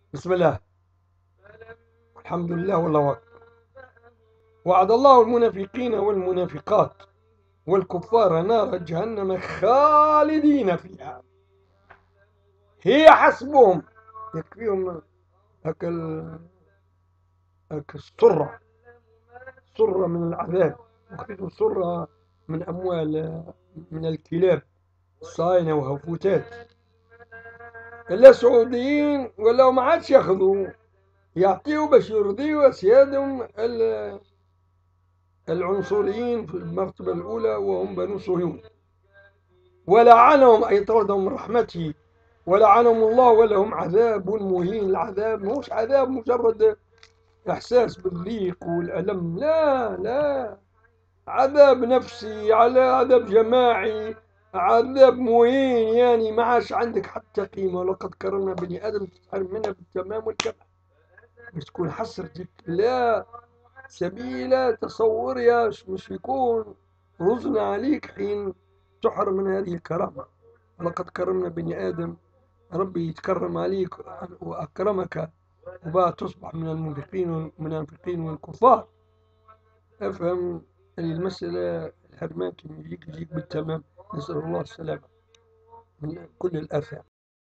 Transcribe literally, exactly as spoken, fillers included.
بسم الله، الحمد لله والله أكبر. وعد الله المنافقين والمنافقات والكفار نار جهنم خالدين فيها هي حسبهم. يكفيهم هك ال- هك السرة، سرة من العذاب، وخذوا سرة من أموال، من الكلاب الصاينة وهفوتات. إلا السعوديين ولا ما عادش ياخذوا، يعطيوا باش يرضيوا أسيادهم ال- العنصريين في المرتبة الأولى وهم بنو صهيون. ولعنهم أي طردهم من رحمته، ولعنهم الله ولهم عذاب مهين. العذاب مش عذاب مجرد إحساس بالضيق والألم، لا لا، عذاب نفسي، على عذاب جماعي، عذاب مهين. يعني ما عادش عندك حتى قيمة. ولقد كرمنا بني آدم تتحرم منها بالتمام والكمال، مش تكون حسرتك لا سبيل تصور يا مش يكون رزنا عليك حين تحرم من هذه الكرامة. ولقد كرمنا بني آدم، ربي يتكرم عليك وأكرمك وبقى تصبح من المنافقين والمنافقين والكفار. افهم أن المسألة الحرمان كان يجيك يجيك بالتمام. نسأل الله السلامة من كل الآثام.